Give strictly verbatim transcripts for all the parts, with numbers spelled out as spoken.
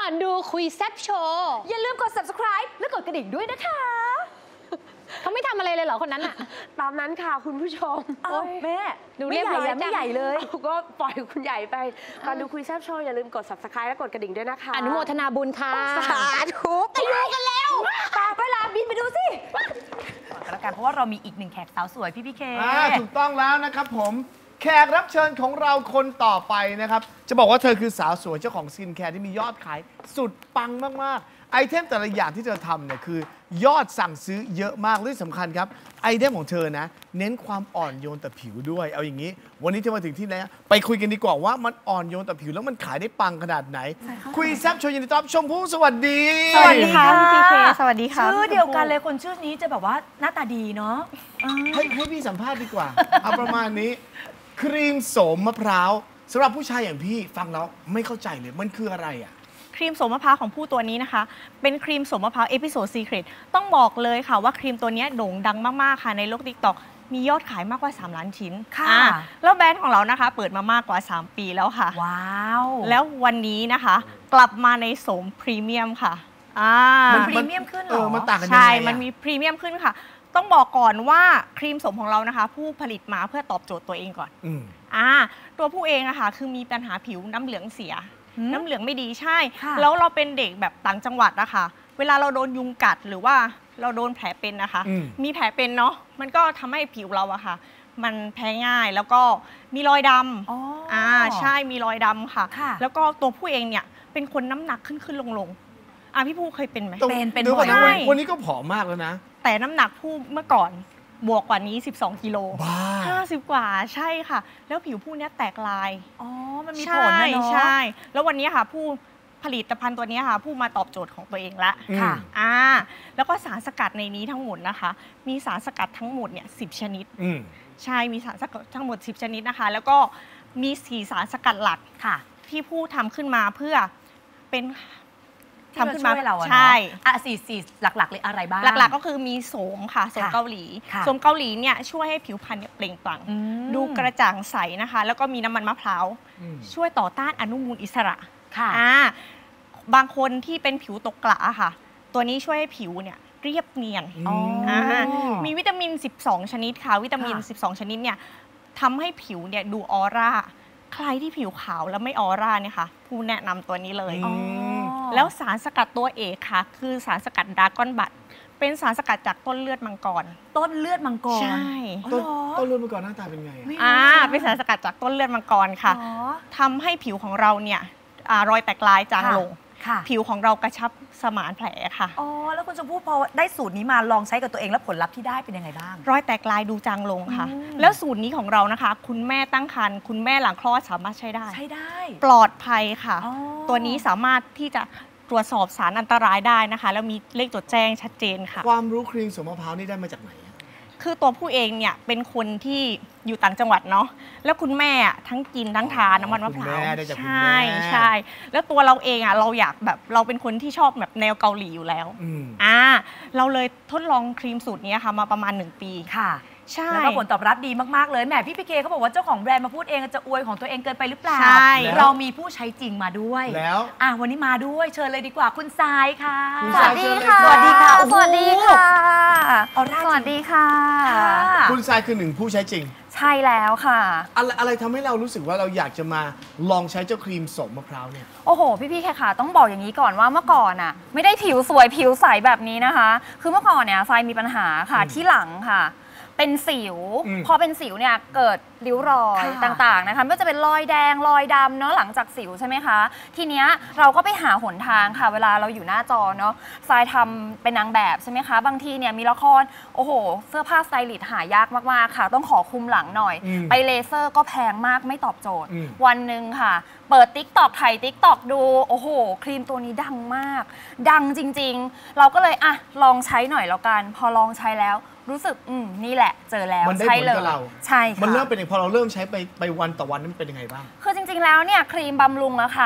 อนดูคุยแซ่บโชว์อย่าลืมกด ซับสไครบ์ และกดกระดิ่งด้วยนะคะเขาไม่ทำอะไรเลยเหรอคนนั้นอะตามนั้นค่ะคุณผู้ชมแม่ดูเรียบร้อยไม่ใหญ่เลยก็ปล่อยคุณใหญ่ไปก่อนดูคุยแซ่บโชว์อย่าลืมกด ซับสไครบ์ และกดกระดิ่งด้วยนะคะอนุโมทนาบุญค่ะสาธุไปดูกันแล้วตามเวลาบินไปดูสิแล้วกันเพราะว่าเรามีอีกหนึ่งแขกสาวสวยพี่พี่เคถูกต้องแล้วนะครับผมแขกรับเชิญของเราคนต่อไปนะครับจะบอกว่าเธอคือสาวสวยเจ้าของสกินแคร์ที่มียอดขายสุดปังมากๆไอเทมแต่ละอย่างที่เธอทำเนี่ยคือยอดสั่งซื้อเยอะมากและที่สำคัญครับไอเทมของเธอนะเน้นความอ่อนโยนต่อผิวด้วยเอาอย่างนี้วันนี้เธอมาถึงที่แล้วไปคุยกันดีกว่าว่ามันอ่อนโยนต่อผิวแล้วมันขายได้ปังขนาดไหนคุยแซ่บโชว์ยินดีต้อนรับชมพู่สวัสดีสวัสดีค่ะพี่เคสวัสดีค่ะชื่อเดียวกันเลยคนชื่อนี้จะแบบว่าหน้าตาดีเนาะให้ให้พี่สัมภาษณ์ดีกว่าเอาประมาณนี้ครีมโสมมะพร้าวสำหรับผู้ชายอย่างพี่ฟังแล้วไม่เข้าใจเลยมันคืออะไรอ่ะครีมโสมมะพร้าวของผู้ตัวนี้นะคะเป็นครีมโสมมะพร้าวเอพิโซดซีเครตต้องบอกเลยค่ะว่าครีมตัวนี้โด่งดังมากๆค่ะในโลก ติ๊กต็อก มียอดขายมากกว่าสามล้านชิ้นค่ะแล้วแบรนด์ของเรานะคะเปิดมามากกว่าสามปีแล้วค่ะว้าวแล้ววันนี้นะคะกลับมาในโสมพรีเมียมค่ะอ่ามันพรีเมียมขึ้นเหรอมันต่างกันยังไงใช่มันมีพรีเมียมขึ้นค่ะต้องบอกก่อนว่าครีมโสมของเรานะคะผู้ผลิตมาเพื่อตอบโจทย์ตัวเองก่อนอ่าตัวผู้เองอะค่ะคือมีปัญหาผิวน้ำเหลืองเสียน้ำเหลืองไม่ดีใช่แล้วเราเป็นเด็กแบบต่างจังหวัดนะคะเวลาเราโดนยุงกัดหรือว่าเราโดนแผลเป็นนะคะมีแผลเป็นเนาะมันก็ทำให้ผิวเราอะค่ะมันแพ้ง่ายแล้วก็มีรอยดำอ่าใช่มีรอยดำค่ะแล้วก็ตัวผู้เองเนี่ยเป็นคนน้ำหนักขึ้นขึ้นลงลงอ่ะพี่ผู้เคยเป็นไหมเป็นเป็นบ่อยวันนี้ก็ผอมมากแล้วนะแต่น้ำหนักผู้เมื่อก่อนบวกกว่านี้สิบสองกิโลห้าสิบกว่าใช่ค่ะแล้วผิวผู้นี้แตกลายอ๋อมันมีผลนะเนาะใช่แล้ววันนี้ค่ะผู้ผลิตภัณฑ์ตัวนี้ค่ะผู้มาตอบโจทย์ของตัวเองละค่ะอ่าแล้วก็สารสกัดในนี้ทั้งหมดนะคะมีสารสกัดทั้งหมดเนี่ยสิบชนิดใช่มีสารสกัดทั้งหมดสิบชนิดนะคะแล้วก็มีสี่สารสกัดหลักค่ะที่ผู้ทำขึ้นมาเพื่อเป็นทำขึ้นมาเราใช่อ่ะสี่สี่หลักๆเลยอะไรบ้างหลักๆก็คือมีโสมค่ะโสมเกาหลีโสมเกาหลีเนี่ยช่วยให้ผิวพรรณเปล่งปลั่งดูกระจ่างใสนะคะแล้วก็มีน้ำมันมะพร้าวช่วยต่อต้านอนุมูลอิสระค่ะบางคนที่เป็นผิวตกกระค่ะตัวนี้ช่วยให้ผิวเนี่ยเรียบเนียนมีวิตามินสิบสองชนิดค่ะวิตามินสิบสองชนิดเนี่ยทำให้ผิวเนี่ยดูออร่าใครที่ผิวขาวแล้วไม่ออร่าเนี่ยค่ะผู้แนะนำตัวนี้เลยแล้วสารสกัดตัวเอกค่ะคือสารสกัดดราก้อนบัตเป็นสารสกัดจากต้นเลือดมังกรต้นเลือดมังกรใช่ต้นต้นเลือดมังกรหน้าตาเป็นไงอ่าเป็นสารสกัดจากต้นเลือดมังกรค่ะทำให้ผิวของเราเนี่ยรอยแตกลายจางลงผิวของเรากระชับสมานแผลค่ะอ๋อแล้วคุณชมพู่พอได้สูตรนี้มาลองใช้กับตัวเองแล้วผลลัพธ์ที่ได้เป็นยังไงบ้างรอยแตกลายดูจางลงค่ะแล้วสูตรนี้ของเรานะคะคุณแม่ตั้งครรภ์คุณแม่หลังคลอดสามารถใช้ได้ใช้ได้ปลอดภัยค่ะตัวนี้สามารถที่จะตรวจสอบสารอันตรายได้นะคะแล้วมีเลขจดแจ้งชัดเจนค่ะความรู้ครีมโสมมะพร้าวนี่ได้มาจากไหนคือตัวผู้เองเนี่ยเป็นคนที่อยู่ต่างจังหวัดเนาะแล้วคุณแม่ทั้งกินทั้งทานน้ำมันมะพร้าวใช่ใช่แล้วตัวเราเองอ่ะเราอยากแบบเราเป็นคนที่ชอบแบบแนวเกาหลีอยู่แล้วอ่าเราเลยทดลองครีมสูตรนี้ค่ะมาประมาณหนึ่งปีค่ะใช่แล้วก็ผลตอบรับดีมากๆเลยแหมพี่พีเคเขาบอกว่าเจ้าของแบรนด์มาพูดเองจะอวยของตัวเองเกินไปหรือเปล่าใช่เรามีผู้ใช้จริงมาด้วยแล้วอ่ะวันนี้มาด้วยเชิญเลยดีกว่าคุณทรายค่ะสวัสดีค่ะสวัสดีค่ะสวัสดีค่ะสวัสดีค่ะคุณทรายคือหนึ่งผู้ใช้จริงใช่แล้วค่ะอะไรอะไรทำให้เรารู้สึกว่าเราอยากจะมาลองใช้เจ้าครีมโสมมะพร้าวเนี่ยโอ้โหพี่ๆแค่ค่ะต้องบอกอย่างนี้ก่อนว่าเมื่อก่อนอ่ะไม่ได้ผิวสวยผิวใสแบบนี้นะคะคือเมื่อก่อนเนี่ยทรายมีปัญหาค่ะที่หลังค่ะเป็นสิวพอเป็นสิวเนี่ยเกิดริ้วรอยต่างๆนะคะไม่ว่าจะเป็นรอยแดงรอยดำเนาะหลังจากสิวใช่ไหมคะทีเนี้ยเราก็ไปหาหนทางค่ะเวลาเราอยู่หน้าจอเนาะทรายทำเป็นนางแบบใช่ไหมคะบางทีเนี่ยมีละครโอ้โหเสื้อผ้าสไตลิสต์หายากมากๆค่ะต้องขอคุมหลังหน่อยไปเลเซอร์ก็แพงมากไม่ตอบโจทย์วันหนึ่งค่ะเปิด ติ๊กต็อก ไถ ติ๊กต็อก ดูโอ้โหครีมตัวนี้ดังมากดังจริงๆเราก็เลยอ่ะลองใช้หน่อยแล้วกันพอลองใช้แล้วรู้สึกอืมนี่แหละเจอแล้วใช่เลยใช่ค่ะมันเริ่มเป็นพอเราเริ่มใช้ไปไปวันต่อวันนั้นเป็นยังไงบ้างคือจริงๆแล้วเนี่ยครีมบำรุงอะค่ะ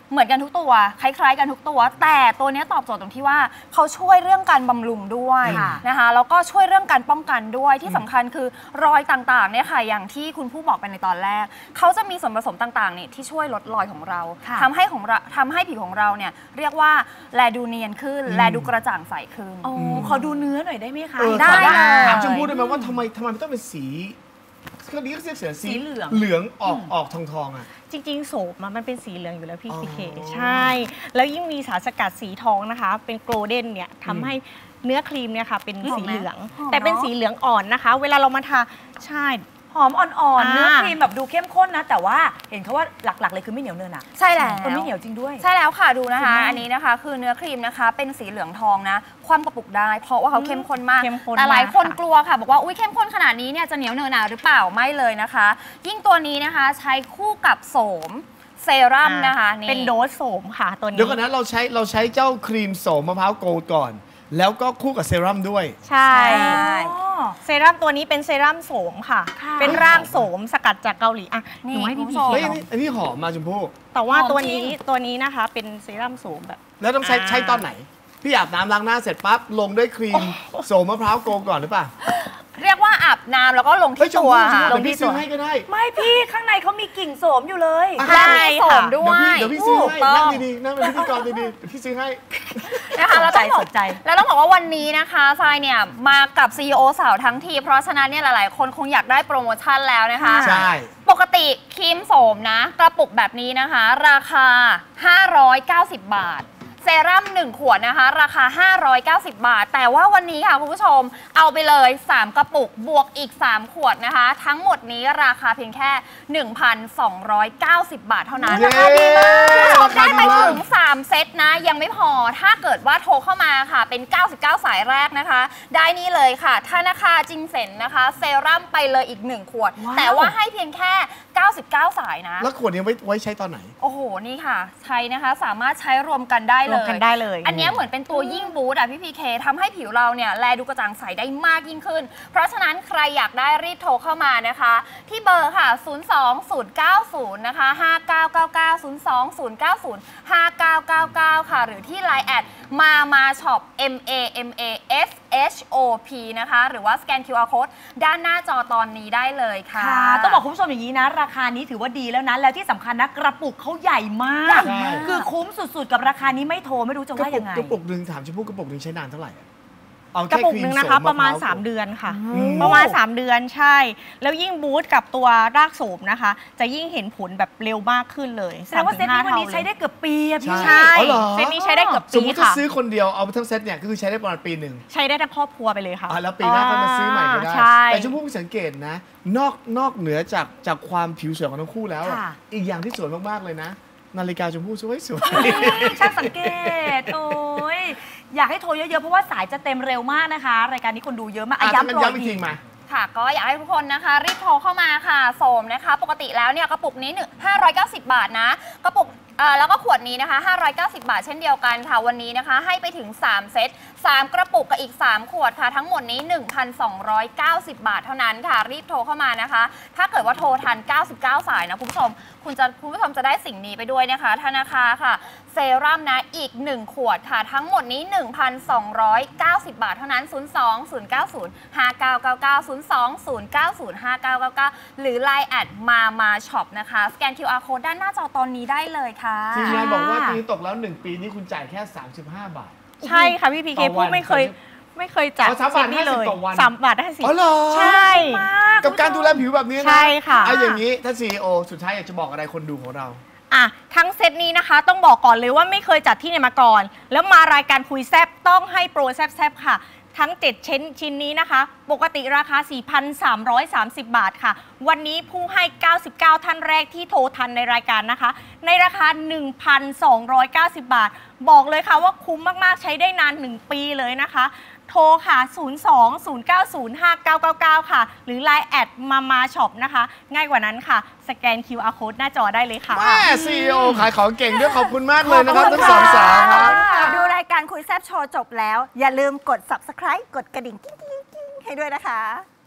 เหมือนกันทุกตัวคล้ายๆกันทุกตัว แต่ตัวนี้ตอบโจทย์ตรงที่ว่าเขาช่วยเรื่องการบำรุงด้วยนะคะแล้วก็ช่วยเรื่องการป้องกันด้วยที่สำคัญคือรอยต่างๆเนี่ยค่ะอย่างที่คุณผู้บอกไปในตอนแรกเขาจะมีส่วนผสมต่างๆเนี่ยที่ช่วยลดรอยของเราทำให้ของเราทำให้ผิวของเราเนี่ยเรียกว่าแลดูเนียนขึ้นแลดูกระจ่างใสขึ้นอ๋อขอดูเนื้อหน่อยได้ไหมคะได้เลยถามชมพู่ได้ไหมว่าทำไมทำไมมันต้องเป็นสีเครื่องนี้ก็เรียกเสือสีเหลืองเหลืองออกออกทองทองอ่ะจริงๆโสมมันเป็นสีเหลืองอยู่แล้วพี่พีเคใช่แล้วยิ่งมีสารสกัดสีทองนะคะเป็นโกลเด้นเนี่ยทำให้เนื้อครีมเนี่ยค่ะเป็นสีเหลืองแต่เป็นสีเหลืองอ่อนนะคะเวลาเรามาทาใช่หอมอ่อนๆเนื้อครีมแบบดูเข้มข้นนะแต่ว่าเห็นเขาว่าหลักๆเลยคือไม่เหนียวเนินอ่ะใช่แล้วมันไม่เหนียวจริงด้วยใช่แล้วค่ะดูนะคะอันนี้นะคะคือเนื้อครีมนะคะเป็นสีเหลืองทองนะความกระปุกได้เพราะว่าเขาเข้มข้นมากแต่หลายคนกลัวค่ะบอกว่าอุ้ยเข้มข้นขนาดนี้เนี่ยจะเหนียวเนินหนาหรือเปล่าไม่เลยนะคะยิ่งตัวนี้นะคะใช้คู่กับโสมเซรั่มนะคะเป็นโดสโสมค่ะตัวนี้เดี๋ยวก่อนนะเราใช้เราใช้เจ้าครีมโสมมะพร้าวโกลด์ก่อนแล้วก็คู่กับเซรั่มด้วยใช่เซรั่มตัวนี้เป็นเซรั่มโสมค่ะเป็นร่างโสมสกัดจากเกาหลีอ่ะหนูให้พี่ชมอันนี้หอมมาชมพู่แต่ว่าตัวนี้ตัวนี้นะคะเป็นเซรั่มโสมแบบแล้วต้องใช้ใช้ตอนไหนพี่อาบน้ำล้างหน้าเสร็จปั๊บลงด้วยครีมโสมมะพร้าวโกลด์ก่อนหรือเปล่าเรียกว่าอาบน้ำแล้วก็ลงที่ตัวลงที่ตัวให้ก็ได้ไม่พี่ข้างในเขามีกลิ่นโสมอยู่เลยใช่โสมด้วยเดี๋ยวพี่ซื้อให้นั่งดีๆนั่งเป็นพิธีกรดีๆเดี๋ยวพี่ซื้อให้นะคะแล้วต้องบอกแล้วต้องบอกว่าวันนี้นะคะทรายเนี่ยมากับ ซี อี โอ สาวทั้งทีเพราะฉะนั้นเนี่ยหลายๆคนคงอยากได้โปรโมชั่นแล้วนะคะใช่ปกติครีมโสมนะกระปุกแบบนี้นะคะราคาห้าร้อยเก้าสิบบาทเซรั่มหนึ่งขวดนะคะราคาห้าร้อยเก้าสิบบาทแต่ว่าวันนี้ค่ะคุณผู้ชมเอาไปเลยสามกระปุกบวกอีกสามขวดนะคะทั้งหมดนี้ราคาเพียงแค่ หนึ่งพันสองร้อยเก้าสิบ บาทเท่านั้นราคาดีมากได้ไปถึงสามเซตนะยังไม่พอถ้าเกิดว่าโทรเข้ามาค่ะเป็นเก้าสิบเก้าสายแรกนะคะได้นี่เลยค่ะธนาคารจินเซ็นนะคะเซรั่มไปเลยอีกหนึ่งขวดแต่ว่าให้เพียงแค่เก้าสิบเก้าสายนะแล้วขวดนี้ไว้ไว้ใช้ตอนไหนโอ้โหนี่ค่ะใช้นะคะสามารถใช้รวมกันได้เลยกันได้เลยอันนี้เหมือนเป็นตัวยิ่งบูสต์อ่ะพี่พีเคทำให้ผิวเราเนี่ยแลดูกระจ่างใสได้มากยิ่งขึ้นเพราะฉะนั้นใครอยากได้รีบโทรเข้ามานะคะที่เบอร์ค่ะศูนย์ สอง ศูนย์ เก้า ศูนย์นะคะห้าเก้าเก้าเก้า ศูนย์ สอง ศูนย์ เก้า ศูนย์ ห้าเก้าเก้าเก้าค่ะหรือที่ ไลน์ แอดมามาช็อป M A M A S H O P นะคะหรือว่าสแกน คิว อาร์ Code ด้านหน้าจอตอนนี้ได้เลยค่ะต้องบอกคุณผู้ชมอย่างนี้นะราคานี้ถือว่าดีแล้วนะแล้วที่สำคัญนะกระปุกเขาใหญ่มากคือคุ้มสุดๆกับราคานี้ไม่โทรไม่รู้จะว่ายังไงกระปุกหนึ่งถามชมพู่กระปุกหนึ่งใช้นานเท่าไหร่กระปุกหนึ่งนะคะประมาณสามเดือนค่ะประมาณสามเดือนใช่แล้วยิ่งบูสต์กับตัวรากโสมนะคะจะยิ่งเห็นผลแบบเร็วมากขึ้นเลยแสดงว่าเซตนี้วันนี้ใช้ได้เกือบปีอะพี่ใช่เซตนี้ใช้ได้เกือบปีค่ะสมมติถ้าซื้อคนเดียวเอาทั้งเซตเนี่ยก็คือใช้ได้ประมาณปีหนึ่งใช้ได้ทั้งครอบครัวไปเลยค่ะแล้วปีหน้าก็มาซื้อใหม่ก็ได้แต่ชมพู่สังเกตนะนอกนอกเหนือจากจากความผิวสวยของทั้งคู่แล้วอีกอย่างที่สวยมากๆเลยนะนาฬิกาชมพู่สวยสวยช่างสังเกตโอ้ยอยากให้โทรเยอะๆเพราะว่าสายจะเต็มเร็วมากนะคะรายการนี้คนดูเยอะมากย้ำย้ำอีกทีมาค่ะก็อยากให้ทุกคนนะคะรีบโทรเข้ามาค่ะโสมนะคะปกติแล้วเนี่ยกระปุกนี้ห้าร้อยเก้าสิบบาทนะกระปุกแล้วก็ขวดนี้นะคะห้าร้อยเก้าสิบบาทเช่นเดียวกันค่ะวันนี้นะคะให้ไปถึงสามเซตสามกระปุกกับอีกสามขวดค่ะทั้งหมดนี้ หนึ่งพันสองร้อยเก้าสิบ บาทเท่านั้นค่ะรีบโทรเข้ามานะคะถ้าเกิดว่าโทรทันเก้าสิบเก้าสายนะคุณผู้ชมคุณจะคุณผู้ชมจะได้สิ่งนี้ไปด้วยนะคะธนาคารค่ะเซรั่มนะอีกหนึ่งขวดค่ะทั้งหมดนี้ หนึ่งพันสองร้อยเก้าสิบ บาทเท่านั้นศูนย์ สอง ศูนย์ เก้า ศูนย์ ห้าเก้าเก้าเก้า ศูนย์ สอง ศูนย์ เก้า ศูนย์ ห้าเก้าเก้าเก้าหรือ ไลน์ แอดมามาช็อปนะคะสแกน คิว อาร์ Code ด้านหน้าจอตอนนี้ได้เลยค่ะทีมงานบอกว่าปีนี้ตกแล้วหนึ่งปีนี้คุณจ่ายแค่สามสิบห้าบาทใช่ค่ะพี่พีเคพูดไม่เคยไม่เคยจ่ายสามบาทห้าสิบต่อวันสามบาทห้าสิบอ๋อเหรอใช่กับการดูแลผิวแบบนี้นะใช่ค่ะไอ้อย่างนี้ถ้า ซี อี โอ สุดท้ายอยากจะบอกอะไรคนดูของเราอ่ะทั้งเซตนี้นะคะต้องบอกก่อนเลยว่าไม่เคยจัดที่ไหนมาก่อนแล้วมารายการคุยแซบต้องให้โปรแซบๆค่ะทั้งเจ็ดชิ้นชิ้นนี้นะคะปกติราคา สี่พันสามร้อยสามสิบ บาทค่ะวันนี้ผู้ให้เก้าสิบเก้าท่านแรกที่โทรทันในรายการนะคะในราคา หนึ่งพันสองร้อยเก้าสิบ บาทบอกเลยค่ะว่าคุ้มมากๆใช้ได้นานหนึ่งปีเลยนะคะโทรค่ะศูนย์ สอง ศูนย์ เก้า ศูนย์ ห้าเก้าเก้าเก้าค่ะหรือ ไลน์ แอดมามาช็อปนะคะง่ายกว่านั้นค่ะสแกน คิว อาร์ Code หน้าจอได้เลยค่ะแม่ ซี อี โอ ขายของเก่งด้วยขอบคุณมากเลยนะครับทั้งสองสาวครับดูรายการคุยแซ่บโชว์จบแล้วอย่าลืมกด ซับสไครบ์ กดกระดิ่งกิ๊งๆให้ด้วยนะคะ